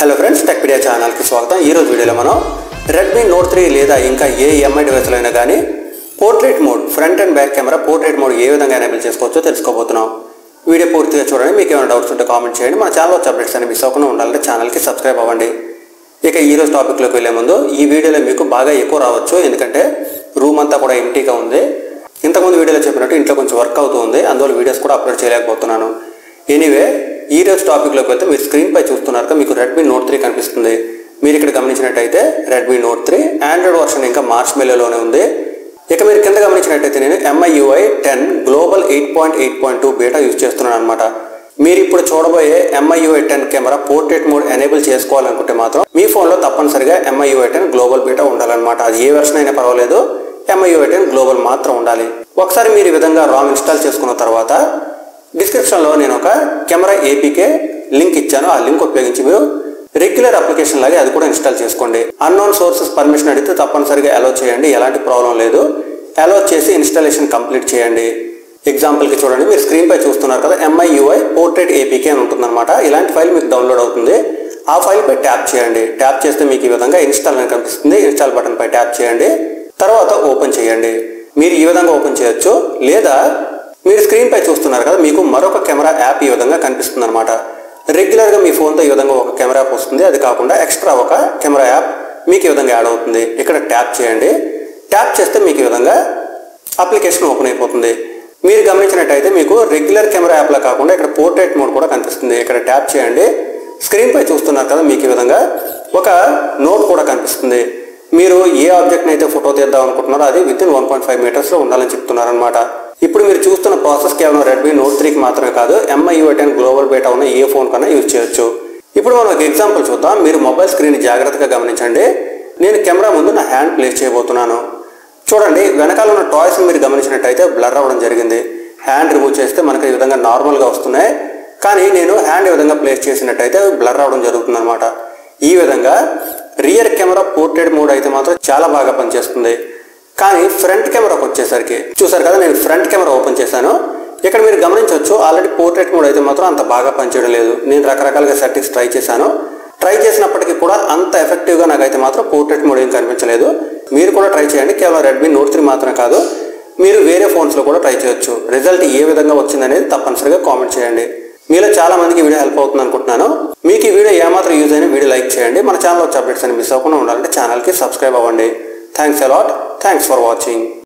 Hello friends, Techpedia ఛానల్కి స్వాగతం. ఈరోజు వీడియోలో మనం రెడ్మీ నోట్ 3 లేదా ఇంకా ఏ ఎంఐ డివైస్లో అయినా కానీ portrait mode, front and back camera portrait mode ఏ విధంగా ఎనేబుల్ చేసుకోవచ్చో తెలుసుకోబోతున్నాం. వీడియో పూర్తిగా చూడండి. మీకు ఏమైనా డౌట్స్ ఉంటే కామెంట్ చేయండి. మన ఛానల్లో వచ్చే అప్డేట్స్ అని మిస్ అవ్వకుండా ఉండాలంటే ఛానల్కి సబ్స్క్రైబ్ అవ్వండి. ఇక ఈరోజు టాపిక్లోకి వెళ్ళే ముందు ఈ వీడియోలో మీకు బాగా ఎక్కువ రావచ్చు, ఎందుకంటే రూమ్ అంతా కూడా ఎంటీగా ఉంది. ఇంతకుముందు వీడియోలో చెప్పినట్టు ఇంట్లో కొంచెం వర్క్ అవుతుంది, అందువల్ల వీడియోస్ కూడా అప్లోడ్ చేయలేకపోతున్నాను. ఎనీవే, ఈ రోజు టాపిక్లోకి వెళ్తే మీరు స్క్రీన్ పై చూస్తున్నారు మీకు రెడ్మీ నోట్ 3 కనిపిస్తుంది. మీరు ఇక్కడ గమనించినట్టయితే రెడ్మీ నోట్ 3 ఆండ్రాయిడ్ వర్షన్ ఇంకా మార్ష్మెల్లోనే ఉంది. ఇక మీరు కింద గమనించినట్టయితే నేను MIUI 10 గ్లోబల్ 8.8.2 బీటా యూజ్ చేస్తున్నాను అనమాట. మీరు ఇప్పుడు చూడబోయే MIUI 10 camera portrait mode enable చేసుకోవాలనుకుంటే మాత్రం మీ ఫోన్లో తప్పనిసరిగా MIUI 10 గ్లోబల్ బీటా ఉండాలన్నమాట. అది ఏ వెర్షన్ అయినా పర్వాలేదు, MIUI 10 గ్లోబల్ మాత్రం ఉండాలి. ఒకసారి మీరు ఈ విధంగా రామ్ ఇన్స్టాల్ చేసుకున్న తర్వాత డిస్క్రిప్షన్లో నేను ఒక కెమెరా APK లింక్ ఇచ్చాను. ఆ లింక్ ఉపయోగించి మీరు రెగ్యులర్ అప్లికేషన్ లాగే అది కూడా ఇన్స్టాల్ చేసుకోండి. అన్నోన్ సోర్సెస్ పర్మిషన్ అడిగితే తప్పనిసరిగా అలో చేయండి, ఎలాంటి ప్రాబ్లం లేదు. అలో చేసి ఇన్స్టాలేషన్ కంప్లీట్ చేయండి. ఎగ్జాంపుల్కి చూడండి, మీరు స్క్రీన్ పై చూస్తున్నారు కదా, MIUI పోర్ట్రేట్ APK అని ఉంటుందన్నమాట. ఇలాంటి ఫైల్ మీకు డౌన్లోడ్ అవుతుంది. ఆ ఫైల్ పై ట్యాప్ చేయండి. ట్యాప్ చేస్తే మీకు ఈ విధంగా ఇన్స్టాల్ అని కనిపిస్తుంది. ఇన్స్టాల్ బటన్ పై ట్యాప్ చేయండి, తర్వాత ఓపెన్ చేయండి. మీరు ఈ విధంగా ఓపెన్ చేయొచ్చు, లేదా మీరు స్క్రీన్ పై చూస్తున్నారు కదా, మీకు మరొక కెమెరా యాప్ ఈ విధంగా కనిపిస్తుంది అనమాట. రెగ్యులర్గా మీ ఫోన్తో ఈ విధంగా ఒక కెమెరా యాప్ వస్తుంది, అది కాకుండా ఎక్స్ట్రా ఒక కెమెరా యాప్ మీకు ఈ విధంగా యాడ్ అవుతుంది. ఇక్కడ ట్యాప్ చేయండి. ట్యాప్ చేస్తే మీకు ఈ విధంగా అప్లికేషన్ ఓపెన్ అయిపోతుంది. మీరు గమనించినట్టయితే మీకు రెగ్యులర్ కెమెరా యాప్లా కాకుండా ఇక్కడ పోర్ట్రేట్ మోడ్ కూడా కనిపిస్తుంది. ఇక్కడ ట్యాప్ చేయండి. స్క్రీన్ పై చూస్తున్నారు కదా, మీకు ఈ విధంగా ఒక నోట్ కూడా కనిపిస్తుంది. మీరు ఏ ఆబ్జెక్ట్ని అయితే ఫోటో తీద్దాం అనుకుంటున్నారో అది వితిన్ 1.5 మీటర్స్లో ఉండాలని చెప్తున్నారనమాట. ఇప్పుడు మీరు చూస్తున్న ప్రాసెస్ కేవలం రెడ్మీ నోట్ 3కి మాత్రమే కాదు, MIUI 10 గ్లోబల్ బీటా ఉన్న ఏ ఫోన్ కన్నా యూజ్ చేయొచ్చు. ఇప్పుడు మనం ఒక ఎగ్జాంపుల్ చూద్దాం. మీరు మొబైల్ స్క్రీన్ జాగ్రత్తగా గమనించండి. నేను కెమెరా ముందు నా హ్యాండ్ ప్లేస్ చేయబోతున్నాను. చూడండి, వెనకాల ఉన్న టాయ్స్ మీరు గమనించినట్టయితే బ్లర్ అవ్వడం జరిగింది. హ్యాండ్ రిమూవ్ చేస్తే మనకు ఈ విధంగా నార్మల్గా వస్తున్నాయి, కానీ నేను హ్యాండ్ ఈ విధంగా ప్లేస్ చేసినట్టయితే బ్లర్ అవ్వడం జరుగుతుంది అనమాట. ఈ విధంగా రియర్ కెమెరా పోర్ట్రేట్ మోడ్ అయితే మాత్రం చాలా బాగా పనిచేస్తుంది. కానీ ఫ్రంట్ కెమెరాకి వచ్చేసరికి చూసారు కదా, నేను ఫ్రంట్ కెమెరా ఓపెన్ చేశాను. ఇక్కడ మీరు గమనించవచ్చు, ఆల్రెడీ పోర్ట్రేట్ మోడ్ అయితే మాత్రం అంత బాగా పనిచేయడం లేదు. నేను రకరకాలుగా సెట్టింగ్స్ ట్రై చేశాను. ట్రై చేసినప్పటికీ కూడా అంత ఎఫెక్టివ్గా నాకైతే మాత్రం పోర్ట్రేట్ మోడ్ ఏం కనిపించలేదు. మీరు కూడా ట్రై చేయండి. కేవలం రెడ్మీ నోట్ 3 మాత్రమే కాదు, మీరు వేరే ఫోన్స్లో కూడా ట్రై చేయొచ్చు. రిజల్ట్ ఏ విధంగా వచ్చిందనేది తప్పనిసరిగా కామెంట్ చేయండి. మీలో చాలా మందికి వీడియో హెల్ప్ అవుతుంది అనుకుంటున్నాను. మీకు ఈ వీడియో ఏమాత్రం యూజ్ అయినా వీడియో లైక్ చేయండి. మన ఛానల్ వచ్చే అప్డేట్స్ అని మిస్ అవ్వకుండా ఉండాలంటే ఛానల్కి సబ్స్క్రైబ్ అవ్వండి. Thanks a lot. Thanks for watching.